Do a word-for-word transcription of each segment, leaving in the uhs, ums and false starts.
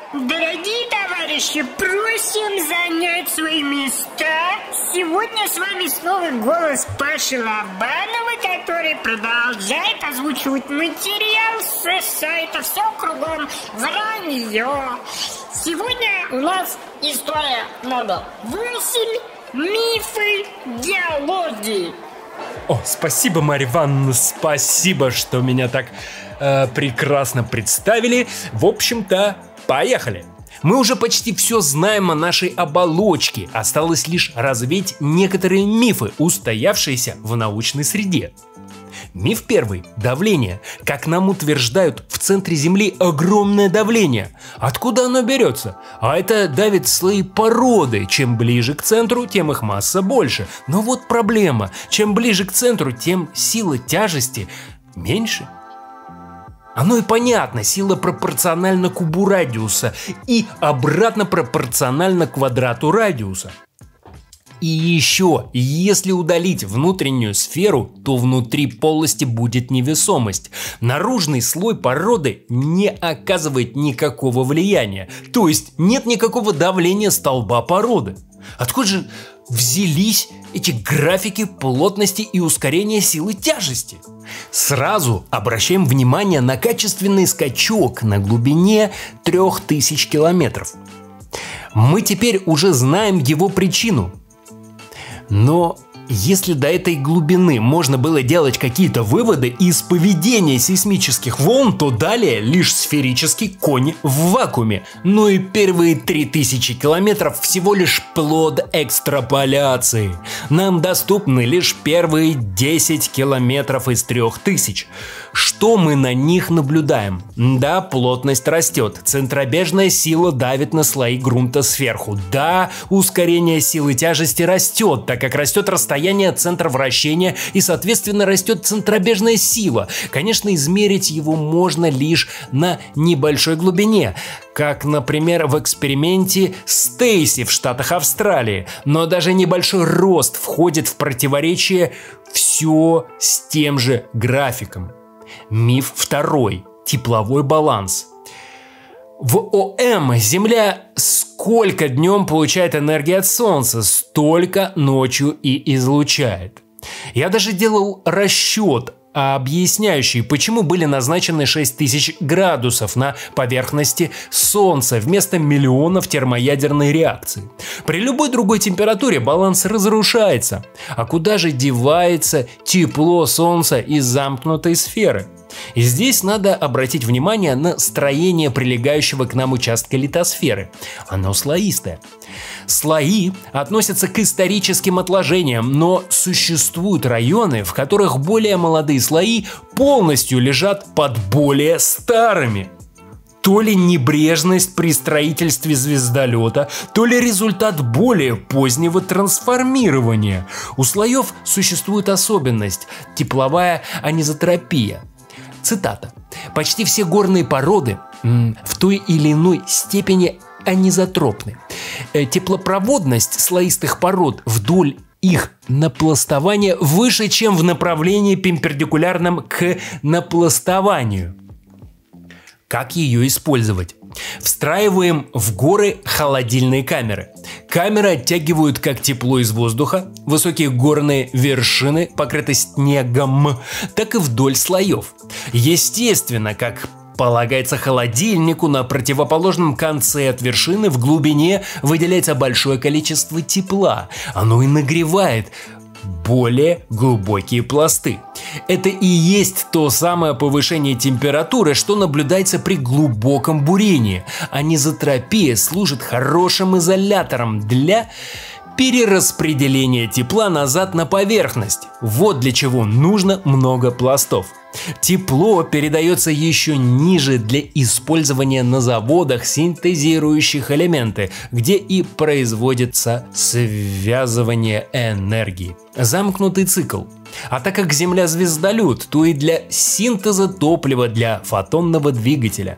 Дорогие товарищи, просим занять свои места. Сегодня с вами снова голос Паши Лобанова, который продолжает озвучивать материал с сайта «Все кругом вранье». Сегодня у нас история номер восемь. Мифы геологии. О, спасибо, Марья Ивановна, спасибо, что меня так э, прекрасно представили. В общем-то, поехали. Мы уже почти все знаем о нашей оболочке. Осталось лишь развеять некоторые мифы, устоявшиеся в научной среде. Миф первый – давление. Как нам утверждают, в центре Земли огромное давление. Откуда оно берется? А это давит слои породы. Чем ближе к центру, тем их масса больше. Но вот проблема. Чем ближе к центру, тем сила тяжести меньше. Оно и понятно, сила пропорциональна кубу радиуса и обратно пропорциональна квадрату радиуса. И еще, если удалить внутреннюю сферу, то внутри полости будет невесомость. Наружный слой породы не оказывает никакого влияния, то есть нет никакого давления столба породы. Откуда же взялись эти графики плотности и ускорения силы тяжести? Сразу обращаем внимание на качественный скачок на глубине трёх тысяч километров. Мы теперь уже знаем его причину. Но если до этой глубины можно было делать какие-то выводы из поведения сейсмических волн, то далее лишь сферический конь в вакууме. Ну и первые три тысячи километров всего лишь плод экстраполяции. Нам доступны лишь первые десять километров из трех тысяч. Что мы на них наблюдаем? Да, плотность растет, центробежная сила давит на слои грунта сверху. Да, ускорение силы тяжести растет, так как растет расстояние от центра вращения и, соответственно, растет центробежная сила. Конечно, измерить его можно лишь на небольшой глубине, как, например, в эксперименте Стейси в штатах Австралии. Но даже небольшой рост входит в противоречие все с тем же графиком. Миф второй. Тепловой баланс. В ОМ Земля сколько днем получает энергии от Солнца, столько ночью и излучает. Я даже делал расчет, объясняющий, почему были назначены шесть тысяч градусов на поверхности Солнца вместо миллионов термоядерной реакции. При любой другой температуре баланс разрушается. А куда же девается тепло Солнца из замкнутой сферы? И здесь надо обратить внимание на строение прилегающего к нам участка литосферы. Оно слоистое. Слои относятся к историческим отложениям, но существуют районы, в которых более молодые слои полностью лежат под более старыми. То ли небрежность при строительстве звездолета, то ли результат более позднего трансформирования. У слоев существует особенность – тепловая анизотропия. Цитата. «Почти все горные породы м, в той или иной степени анизотропны. Теплопроводность слоистых пород вдоль их напластования выше, чем в направлении перпендикулярном к напластованию». Как ее использовать? Встраиваем в горы холодильные камеры. Камеры оттягивают как тепло из воздуха, высокие горные вершины покрыты снегом, так и вдоль слоев. Естественно, как полагается холодильнику, на противоположном конце от вершины в глубине выделяется большое количество тепла. Оно и нагревает более глубокие пласты. Это и есть то самое повышение температуры, что наблюдается при глубоком бурении. Анизотропия служит хорошим изолятором для перераспределения тепла назад на поверхность. Вот для чего нужно много пластов. Тепло передается еще ниже для использования на заводах, синтезирующих элементы, где и производится связывание энергии. Замкнутый цикл. А так как Земля звездолет, то и для синтеза топлива для фотонного двигателя.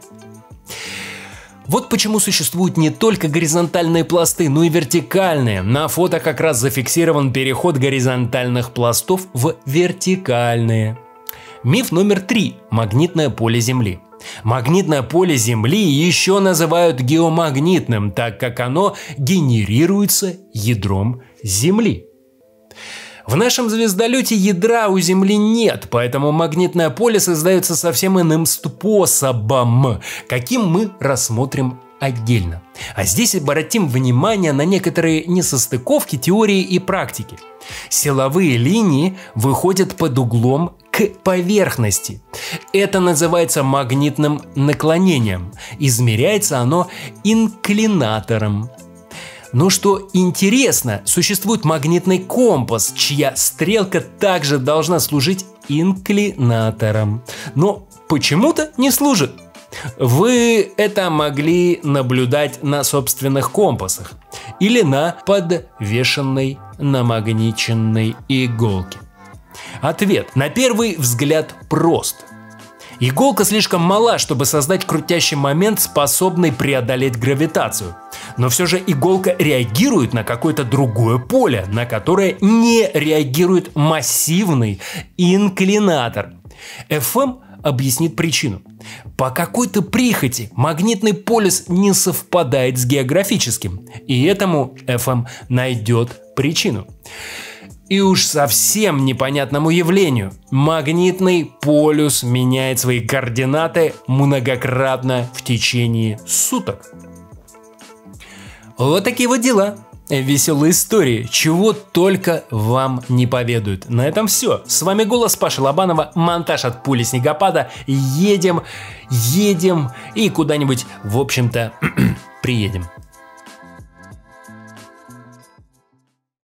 Вот почему существуют не только горизонтальные пласты, но и вертикальные. На фото как раз зафиксирован переход горизонтальных пластов в вертикальные. Миф номер три. Магнитное поле Земли. Магнитное поле Земли еще называют геомагнитным, так как оно генерируется ядром Земли. В нашем звездолете ядра у Земли нет, поэтому магнитное поле создается совсем иным способом, каким мы рассмотрим отдельно. А здесь обратим внимание на некоторые несостыковки теории и практики. Силовые линии выходят под углом к поверхности. Это называется магнитным наклонением. Измеряется оно инклинатором. Но что интересно, существует магнитный компас, чья стрелка также должна служить инклинатором. Но почему-то не служит. Вы это могли наблюдать на собственных компасах или на подвешенной намагниченной иголке. Ответ на первый взгляд прост. Иголка слишком мала, чтобы создать крутящий момент, способный преодолеть гравитацию. Но все же иголка реагирует на какое-то другое поле, на которое не реагирует массивный инклинатор. эф эм объяснит причину. По какой-то прихоти магнитный полюс не совпадает с географическим, и этому эф эм найдет причину. И уж совсем непонятному явлению магнитный полюс меняет свои координаты многократно в течение суток. Вот такие вот дела. Веселые истории, чего только вам не поведают. На этом все. С вами голос Паши Лобанова, монтаж от Пули Снегопада. Едем, едем и куда-нибудь, в общем-то, приедем.